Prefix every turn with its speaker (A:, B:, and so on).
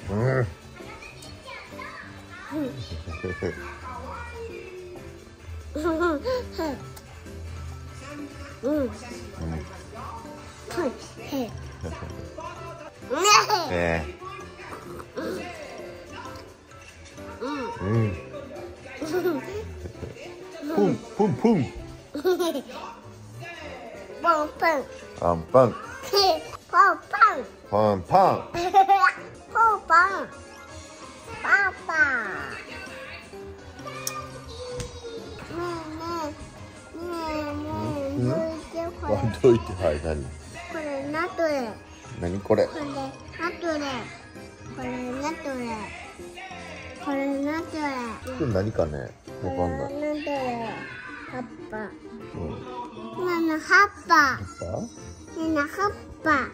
A: うん。プンプンプン。
B: パンパン。
A: パンパン。
B: パンパン。
A: パンパン。
B: パンパン。パンパン。
A: どいて、はい、何？
B: これナトレ。
A: 何これ？
B: これナトレ。これナトレ。これナトレ。
A: これ何かね？わかんない。
B: ナトレ。葉っぱ。
A: うん。
B: 葉っぱ。
A: 葉っぱ？
B: 葉っぱ。